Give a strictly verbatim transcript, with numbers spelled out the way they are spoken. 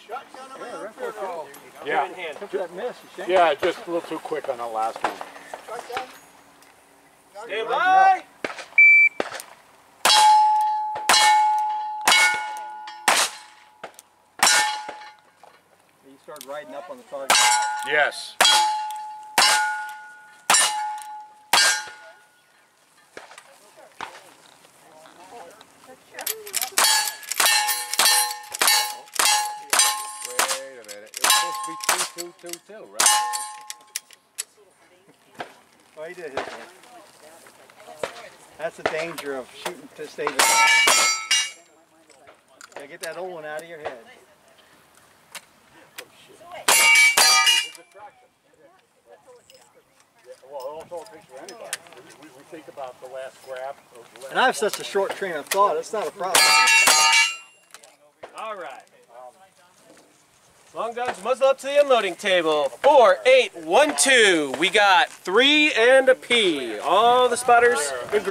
Yeah. Yeah, just a little too quick on the last one. Stand by. You start riding up on the target. Yes. Wait a minute. It was supposed to be two, two, two, two, right? Oh, he did hit one. That's the danger of shooting to stay the yeah, get that old one out of your head. Well, don't throw a picture of anybody. We, we think about the last grab. The last And I have such a short train of thought, it's not a problem. All right. Long guns, muzzle up to the unloading table. Four, eight, one, two. We got three and a P. All the spotters.